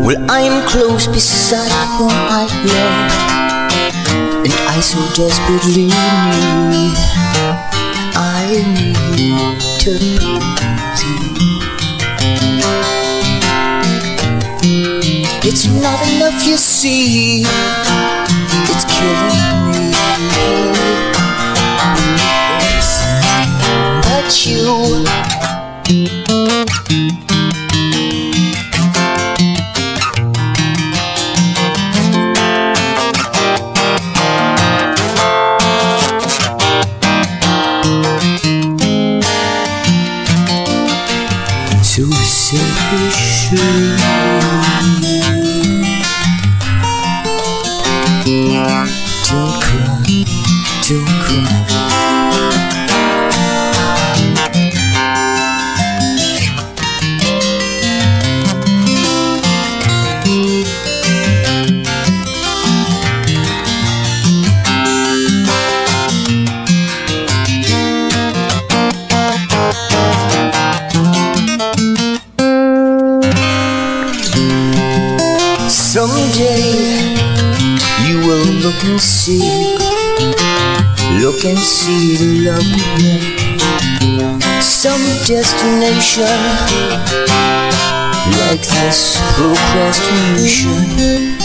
Well, I'm close beside whom I love, and I so desperately need eternity. It's not enough, you see, it's killing me. But you, so selfishly, don't cry, don't cry. Someday you will look and see the love we made. Some destination like this procrastination.